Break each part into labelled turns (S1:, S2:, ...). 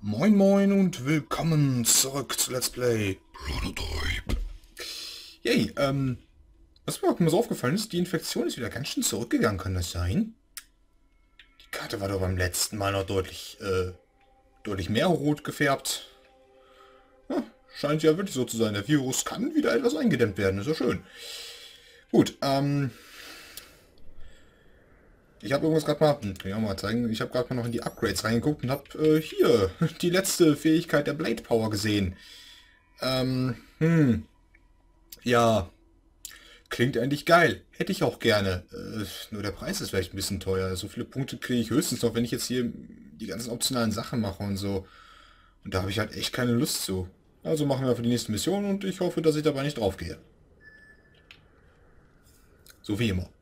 S1: Moin moin und willkommen zurück zu Let's Play Prototype. Yay, was mir auch mal so aufgefallen ist, die Infektion ist wieder ganz schön zurückgegangen, kann das sein? Die Karte war doch beim letzten Mal noch deutlich mehr rot gefärbt. Ja, scheint ja wirklich so zu sein. Der Virus kann wieder etwas eingedämmt werden, ist ja schön. Gut, ich habe irgendwas gerade mal, kann ich auch mal zeigen, ich habe gerade mal noch in die Upgrades reingeguckt und habe hier die letzte Fähigkeit der Blade Power gesehen. Ja, klingt eigentlich geil. Hätte ich auch gerne. Nur der Preis ist vielleicht ein bisschen teuer. So viele Punkte kriege ich höchstens noch, wenn ich jetzt hier die ganzen optionalen Sachen mache und so. Und da habe ich halt echt keine Lust zu. Also machen wir für die nächste Mission und ich hoffe, dass ich dabei nicht drauf gehe. So wie immer.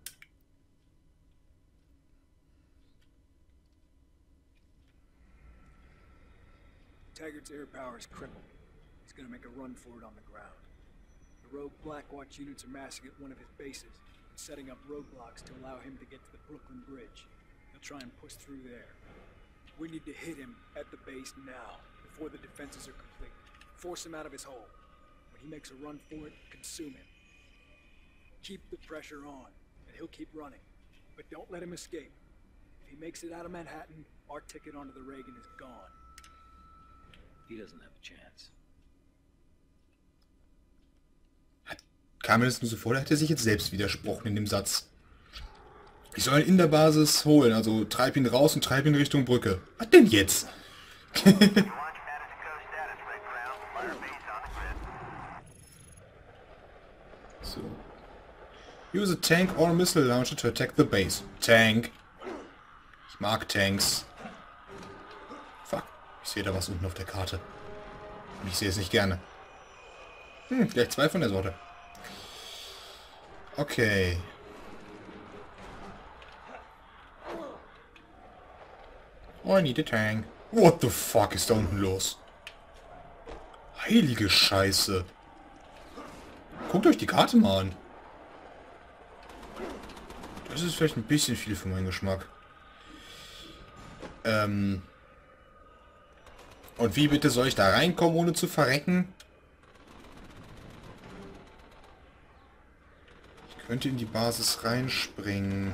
S2: Taggart's air power is crippled. He's gonna make a run for it on the ground. The rogue Blackwatch units are massing at one of his bases and setting up roadblocks to allow him to get to the Brooklyn Bridge. He'll try and push through there. We need to hit him at the base now, before the defenses are complete. Force him out of his hole. When he makes a run for it, consume him. Keep the pressure on, and he'll keep running. But don't let him escape. If he makes it out of Manhattan, our ticket onto the Reagan is gone. He doesn't have a chance.
S1: Kam mir das nur so vor, der hätte sich jetzt selbst widersprochen in dem Satz. Ich soll ihn in der Basis holen, also treib ihn raus und treib ihn Richtung Brücke. Was denn jetzt? So. Use a tank or a missile launcher to attack the base. Tank. Ich mag Tanks. Fuck. Ich sehe da was unten auf der Karte. Und ich sehe es nicht gerne. Gleich zwei von der Sorte. Okay. Oh, I need a tank. What the fuck ist da unten los? Heilige Scheiße. Guckt euch die Karte mal an. Das ist vielleicht ein bisschen viel für meinen Geschmack. Und wie bitte soll ich da reinkommen, ohne zu verrecken? Ich könnte in die Basis reinspringen.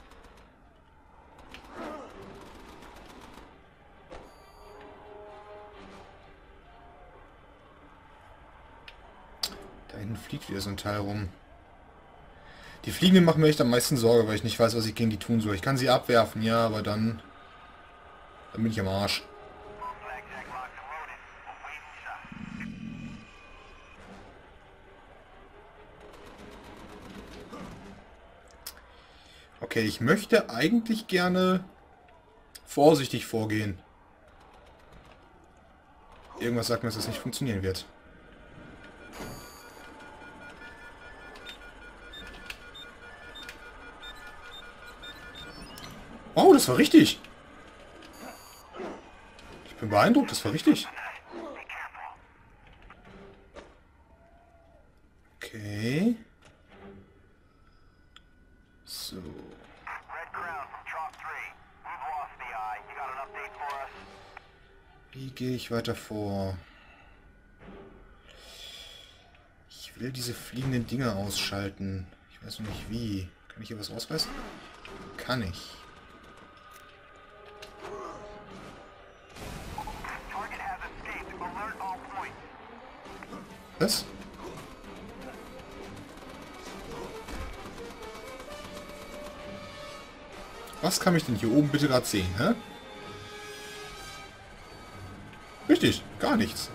S1: Da hinten fliegt wieder so ein Teil rum. Die Fliegenden machen mir echt am meisten Sorge, weil ich nicht weiß, was ich gegen die tun soll. Ich kann sie abwerfen, ja, aber dann bin ich am Arsch. Okay, ich möchte eigentlich gerne vorsichtig vorgehen. Irgendwas sagt mir, dass das nicht funktionieren wird. Wow, das war richtig. Ich bin beeindruckt, das war richtig. Okay. So. Wie gehe ich weiter vor? Ich will diese fliegenden Dinger ausschalten. Ich weiß noch nicht wie. Kann ich hier was rausreißen? Kann ich. Was? Was kann ich denn hier oben bitte gerade sehen, hä? Richtig, gar nichts.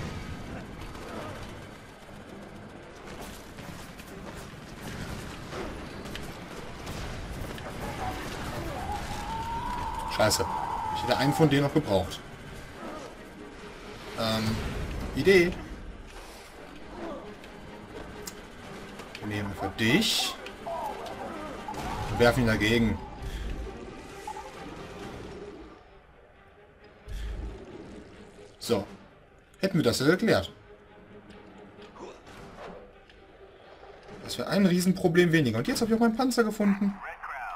S1: Scheiße. Ich hätte einen von denen noch gebraucht. Idee. Wir nehmen für dich. Und werfen ihn dagegen. So. Hätten wir das ja geklärt. Das wäre ein Riesenproblem weniger. Und jetzt habe ich auch meinen Panzer gefunden.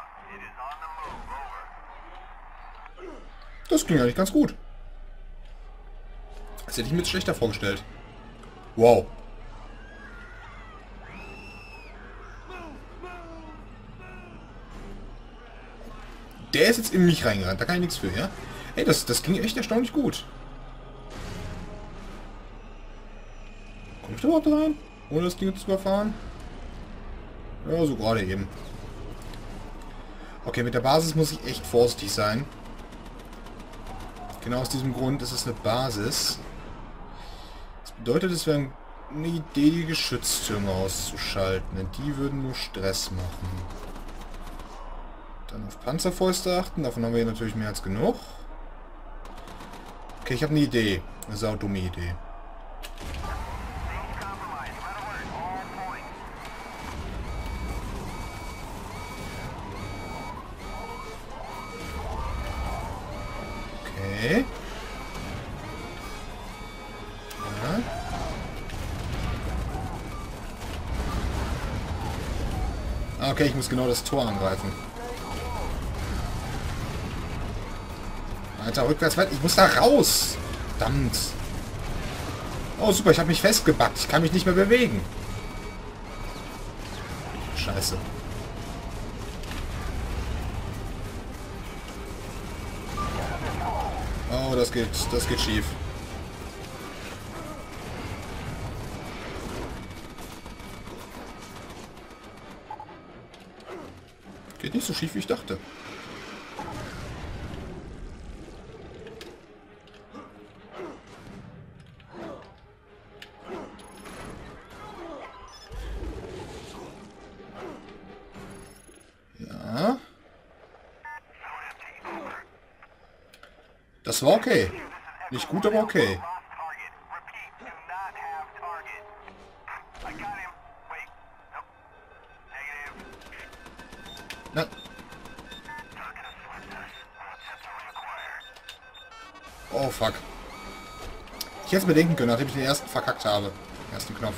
S1: Das ging eigentlich ganz gut. Das hätte ich mir jetzt schlechter vorgestellt. Wow. Der ist jetzt in mich reingerannt. Da kann ich nichts für, ja? Ey, das ging echt erstaunlich gut. Komme ich da überhaupt rein? Ohne das Ding zu überfahren? Ja, so gerade eben. Okay, mit der Basis muss ich echt vorsichtig sein. Genau aus diesem Grund ist es eine Basis. Das bedeutet, es wäre eine Idee, die Geschütztürme auszuschalten. Denn die würden nur Stress machen. Dann auf Panzerfäuste achten. Davon haben wir hier natürlich mehr als genug. Okay, ich habe eine Idee. Eine saudumme Idee. Okay. Ja. Okay, ich muss genau das Tor angreifen. Alter, rückwärts weit. Ich muss da raus. Verdammt. Oh, super. Ich habe mich festgebackt. Ich kann mich nicht mehr bewegen. Scheiße. Oh, das geht schief. Geht nicht so schief, wie ich dachte. Ja. Das war okay. Nicht gut, aber okay. Nein. Oh, fuck. Ich hätte es bedenken können, nachdem ich den ersten verkackt habe. Den ersten Knopf.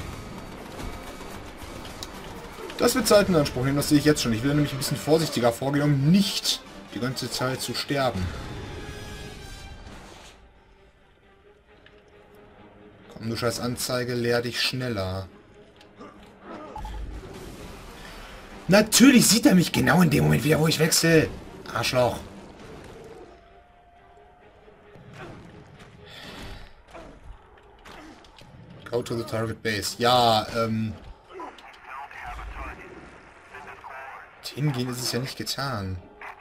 S1: Das wird Zeit in Anspruch nehmen, das sehe ich jetzt schon. Ich will nämlich ein bisschen vorsichtiger vorgehen, um nicht die ganze Zeit zu sterben. Komm, du scheiß Anzeige, leer dich schneller. Natürlich sieht er mich genau in dem Moment wieder, wo ich wechsle. Arschloch. Go to the target base. Ja, hingehen ist es ja nicht getan.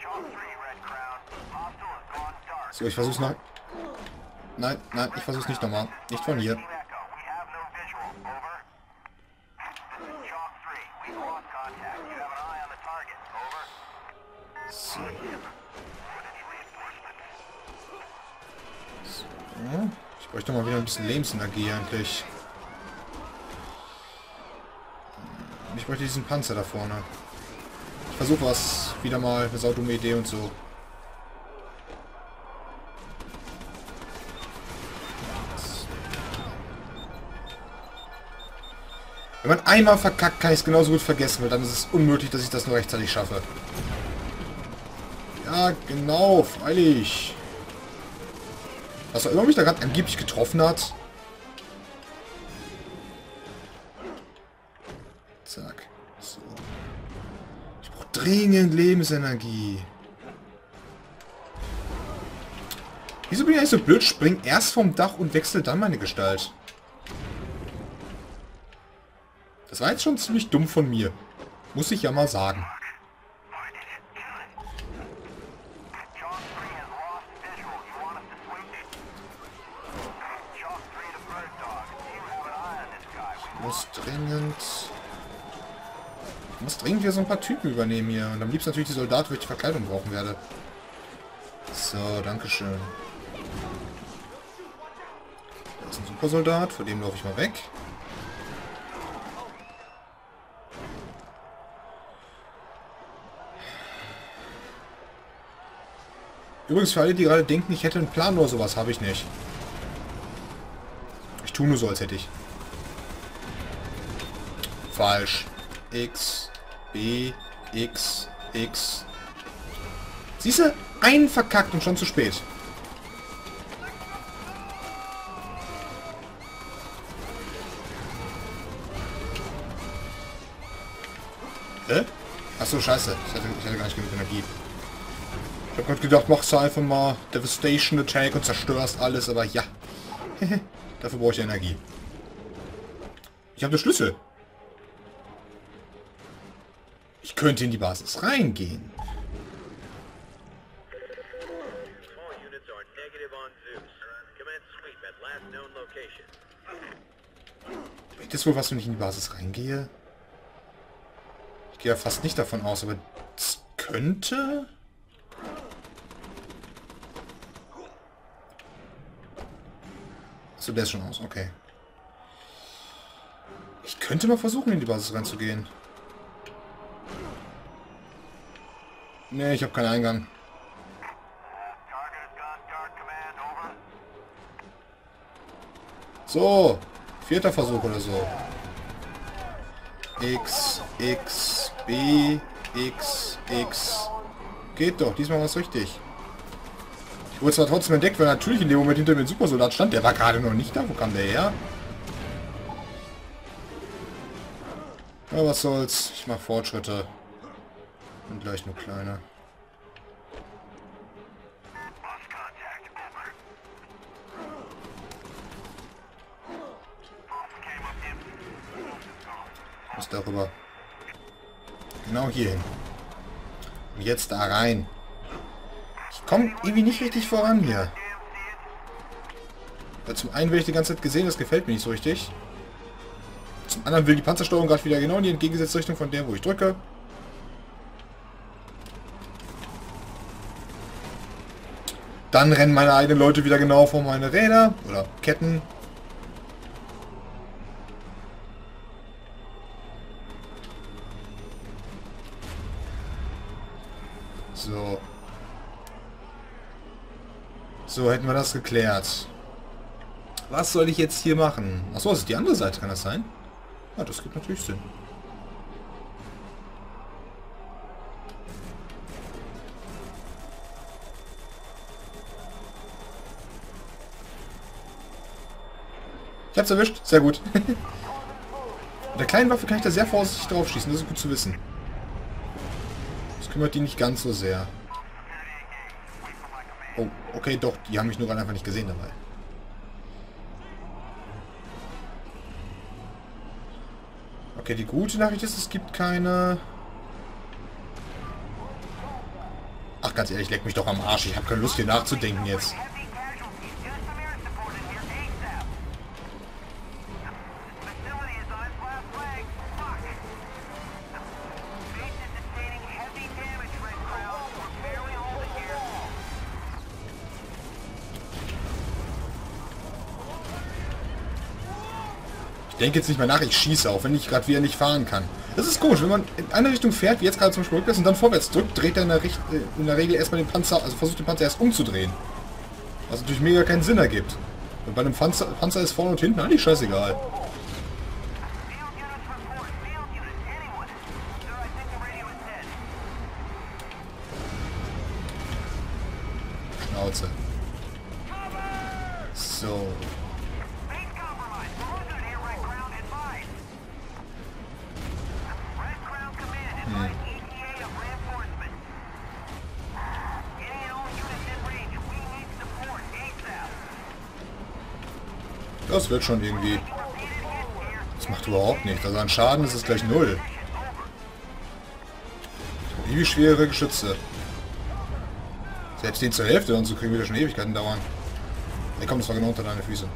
S1: So, ich versuch's noch. Nein, nein, ich versuch's nicht nochmal. Nicht von hier. So. So. Ich bräuchte mal wieder ein bisschen Lebensenergie eigentlich. Ich bräuchte diesen Panzer da vorne. Ich versuche was. Wieder mal eine saudumme Idee und so. Wenn man einmal verkackt, kann ich es genauso gut vergessen, weil dann ist es unmöglich, dass ich das nur rechtzeitig schaffe. Ja, genau, freilich. Was auch immer mich da gerade angeblich getroffen hat. Zack. So. Ich brauche dringend Lebensenergie. Wieso bin ich eigentlich so blöd? Spring erst vom Dach und wechsle dann meine Gestalt. Das war jetzt schon ziemlich dumm von mir. Muss ich ja mal sagen. Ich muss dringend wieder so ein paar Typen übernehmen hier. Und am liebsten natürlich die Soldaten, wo ich die Verkleidung brauchen werde. So, dankeschön. Da ist ein Supersoldat, vor dem laufe ich mal weg. Übrigens für alle, die gerade denken, ich hätte einen Plan oder sowas, habe ich nicht. Ich tue nur so, als hätte ich. Falsch. X, B, X, X. Siehst du? Einen verkackt und schon zu spät. Achso, scheiße. Ich hatte gar nicht genug Energie. Ich hab grad gedacht, machst du einfach mal Devastation Attack und zerstörst alles, aber ja. Dafür brauche ich Energie. Ich habe den Schlüssel. Ich könnte in die Basis reingehen. Bringt das wohl was, wenn ich in die Basis reingehe? Ich gehe ja fast nicht davon aus, aber es könnte... So, der ist schon aus, okay. Ich könnte mal versuchen, in die Basis reinzugehen. Nee, ich habe keinen Eingang. So, 4. Versuch oder so. X, X, B, X, X. Geht doch, diesmal war es richtig. Ich wurde zwar trotzdem entdeckt, weil natürlich in dem Moment hinter mir ein Supersoldat stand. Der war gerade noch nicht da. Wo kam der her? Ja, was soll's. Ich mache Fortschritte. Und gleich nur kleiner. Muss darüber. Genau hier hin. Und jetzt da rein. Ich komme irgendwie nicht richtig voran hier. Weil zum einen will ich die ganze Zeit gesehen, das gefällt mir nicht so richtig. Zum anderen will die Panzersteuerung gerade wieder genau in die entgegengesetzte Richtung von der, wo ich drücke. Dann rennen meine eigenen Leute wieder genau vor meine Räder oder Ketten. So. So, hätten wir das geklärt. Was soll ich jetzt hier machen? Achso, das ist die andere Seite, kann das sein? Ja, das gibt natürlich Sinn. Ich hab's erwischt. Sehr gut. Mit der kleinen Waffe kann ich da sehr vorsichtig drauf schießen. Das ist gut zu wissen. Das kümmert die nicht ganz so sehr. Oh, okay, doch. Die haben mich nur gerade einfach nicht gesehen dabei. Okay, die gute Nachricht ist, es gibt keine... Ach, ganz ehrlich, leck mich doch am Arsch. Ich habe keine Lust, hier nachzudenken jetzt. Ich denke jetzt nicht mehr nach, ich schieße, auch wenn ich gerade wieder nicht fahren kann. Das ist komisch, wenn man in eine Richtung fährt, wie jetzt gerade zum Beispiel rückwärts und dann vorwärts drückt, dreht er in der Regel erstmal den Panzer, also versucht den Panzer erst umzudrehen. Was natürlich mega keinen Sinn ergibt. Und bei einem Panzer ist vorne und hinten eigentlich scheißegal. Schnauze. So. Das wird schon irgendwie. Das macht überhaupt nichts. Also an Schaden ist es gleich 0. Wie schwere Geschütze. Selbst den zur Hälfte und so kriegen wir schon Ewigkeiten dauern. Ey, komm, das war genau unter deine Füße.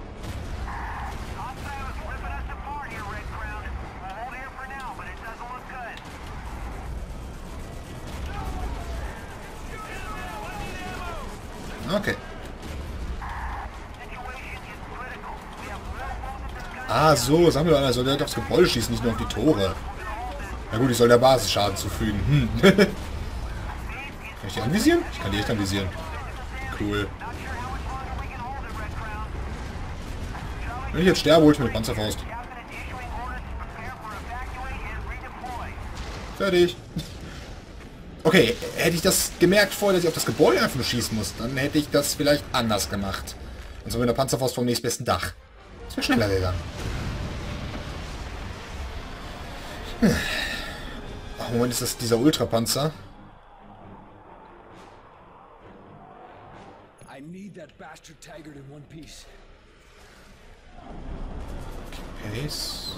S1: Okay. Ah, so, sagen wir doch, er soll direkt aufs Gebäude schießen, nicht nur auf die Tore. Na gut, ich soll der Basis Schaden zufügen. Kann ich die anvisieren? Ich kann die echt anvisieren. Cool. Wenn ich jetzt sterbe, hole ich mir eine Panzerfaust. Fertig. Okay, hätte ich das gemerkt vorher, dass ich auf das Gebäude einfach nur schießen muss, dann hätte ich das vielleicht anders gemacht. Und so mit der Panzerfaust vom nächstbesten Dach. Das wäre schneller gegangen. Moment, ist das dieser Ultrapanzer?
S2: I need that bastard Taggart in one piece.
S1: Pace.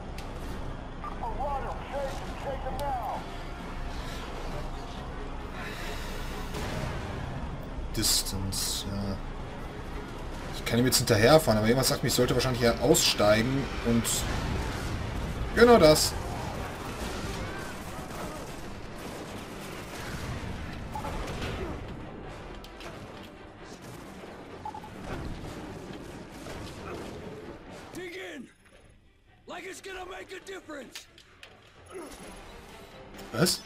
S1: Distance, ja. Ich kann ihm jetzt hinterherfahren, aber jemand sagt mir, ich sollte wahrscheinlich hier aussteigen und... Genau das.
S2: Dig in! Like it's gonna make a difference!
S1: Was?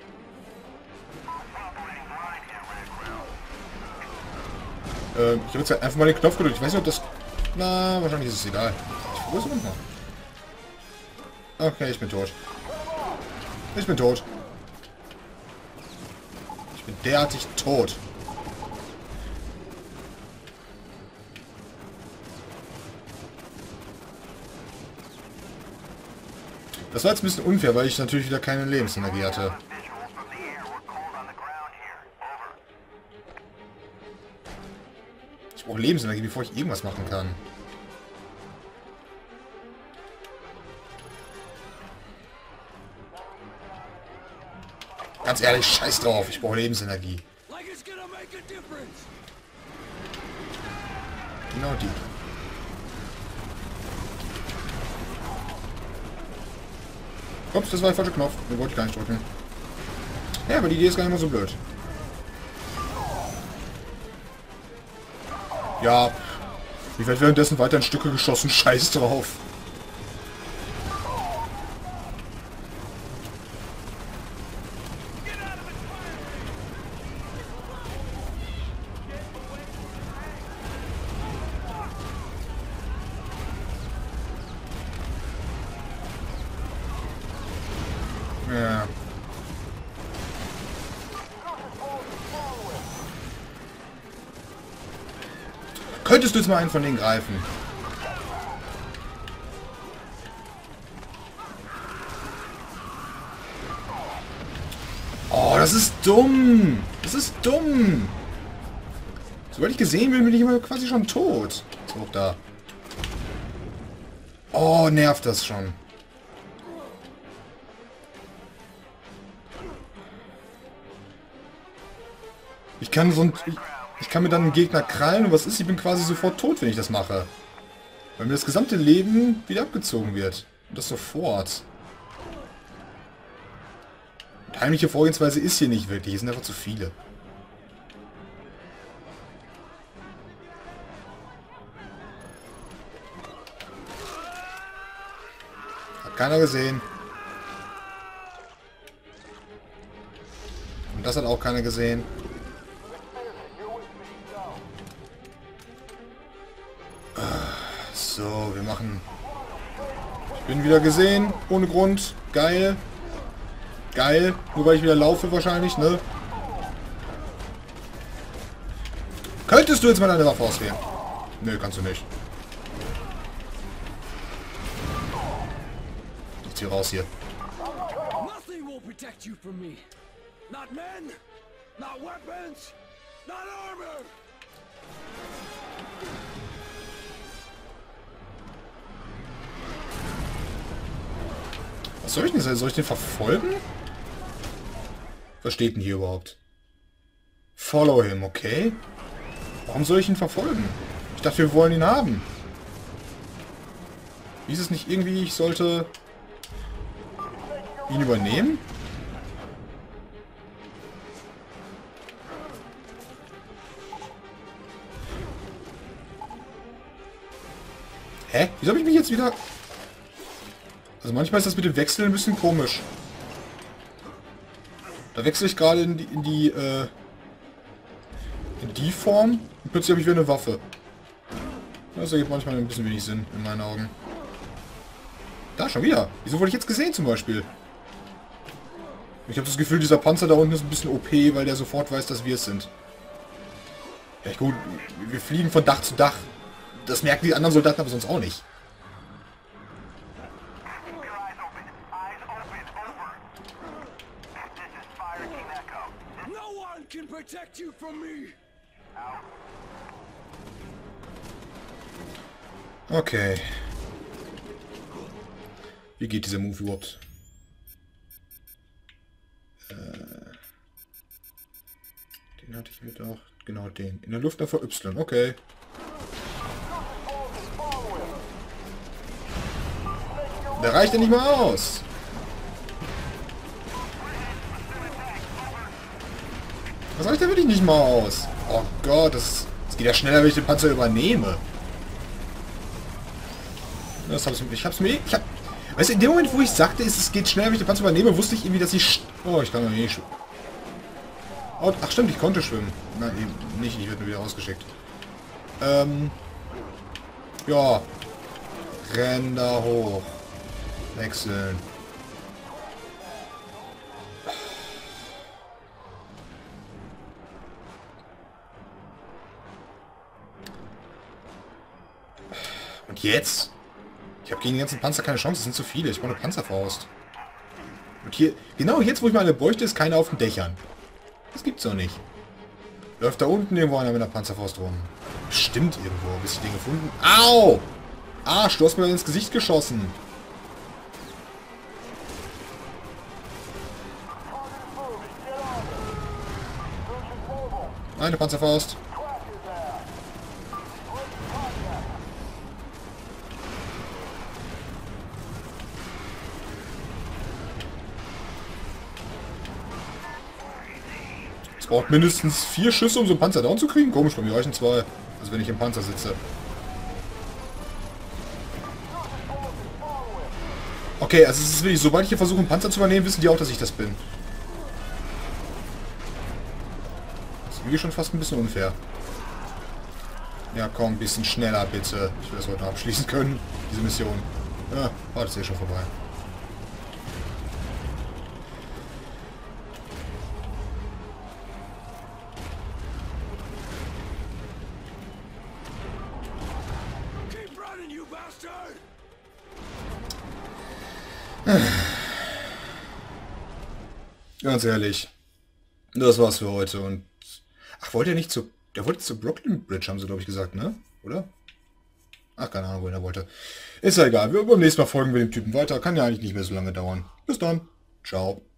S1: Ich habe jetzt einfach mal den Knopf gedrückt. Ich weiß nicht, ob das... Na, wahrscheinlich ist es egal. Wo ist er nochmal? Okay, ich bin tot. Ich bin tot. Ich bin derartig tot. Das war jetzt ein bisschen unfair, weil ich natürlich wieder keine Lebensenergie hatte. Ich brauche Lebensenergie, bevor ich irgendwas machen kann. Ganz ehrlich, scheiß drauf, ich brauche Lebensenergie. Genau die. Ups, das war der falsche Knopf. Den wollte ich gar nicht drücken. Ja, aber die Idee ist gar nicht mal so blöd. Ja. Ich werde währenddessen weiter in Stücke geschossen. Scheiß drauf. Ja. Könntest du jetzt mal einen von denen greifen? Oh, das ist dumm. Das ist dumm. Sobald ich gesehen bin, bin ich immer quasi schon tot. So, da. Oh, nervt das schon. Ich kann so ein... Ich kann mir dann einen Gegner krallen und was ist? Ich bin quasi sofort tot, wenn ich das mache. Weil mir das gesamte Leben wieder abgezogen wird. Und das sofort. Und heimliche Vorgehensweise ist hier nicht wirklich. Es sind einfach zu viele. Hat keiner gesehen. Und das hat auch keiner gesehen. So, wir machen... Ich bin wieder gesehen, ohne Grund. Geil. Geil. Nur weil ich wieder laufe wahrscheinlich, ne? Könntest du jetzt mal deine Waffe auswählen? Nö, kannst du nicht. Ich zieh raus hier.
S2: Nothing will protect you from me. Not men, not weapons, not armor.
S1: Was soll ich denn sagen? Soll ich den verfolgen? Was steht denn hier überhaupt? Follow him, okay. Warum soll ich ihn verfolgen? Ich dachte, wir wollen ihn haben. Hieß es nicht irgendwie, ich sollte ihn übernehmen? Hä? Wieso habe ich mich jetzt wieder... Also manchmal ist das mit dem Wechseln ein bisschen komisch. Da wechsle ich gerade in die Form und plötzlich habe ich wieder eine Waffe. Das ergibt manchmal ein bisschen wenig Sinn in meinen Augen. Da, schon wieder. Wieso wurde ich jetzt gesehen zum Beispiel? Ich habe das Gefühl, dieser Panzer da unten ist ein bisschen OP, weil der sofort weiß, dass wir es sind. Ja gut, wir fliegen von Dach zu Dach. Das merken die anderen Soldaten aber sonst auch nicht.
S2: protect you from me.
S1: Okay. Wie geht dieser Move überhaupt? Den hatte ich mir doch. Genau den. In der Luft auf Y. Okay. Der reicht ja nicht mal aus. Das reicht ja wirklich nicht mal aus. Oh Gott, das geht ja schneller, wenn ich den Panzer übernehme. Das hab's, weißt du, in dem Moment, wo ich sagte, es geht schneller, wenn ich den Panzer übernehme, wusste ich irgendwie, dass ich... Oh, ich kann doch nicht schwimmen. Oh, ach stimmt, ich konnte schwimmen. Nein, eben nicht, ich werde nur wieder rausgeschickt. Ja. Renn da hoch. Wechseln. Und jetzt? Ich habe gegen den ganzen Panzer keine Chance, es sind zu viele. Ich brauche eine Panzerfaust. Und hier, genau jetzt, wo ich meine bräuchte, ist keiner auf den Dächern. Das gibt's doch nicht. Läuft da unten irgendwo einer mit einer Panzerfaust rum. Stimmt irgendwo. Bis ich den gefunden... Au! Arsch, du hast mir ins Gesicht geschossen. Eine Panzerfaust. Es braucht mindestens 4 Schüsse, um so einen Panzer down zu kriegen. Komisch, bei mir reichen 2. Also wenn ich im Panzer sitze. Okay, also es ist wirklich, sobald ich hier versuche, einen Panzer zu übernehmen, wissen die auch, dass ich das bin. Das ist wirklich schon fast ein bisschen unfair. Ja, komm, ein bisschen schneller, bitte. Ich will das heute noch abschließen können, diese Mission. Ja, war das eh schon vorbei. Ganz ehrlich. Das war's für heute und... Ach, wollte er nicht zu... Der wollte zur Brooklyn Bridge, haben sie, glaube ich, gesagt, ne? Oder? Ach, keine Ahnung, wohin er wollte. Ist ja egal. Wir beim nächsten Mal folgen wir dem Typen weiter. Kann ja eigentlich nicht mehr so lange dauern. Bis dann. Ciao.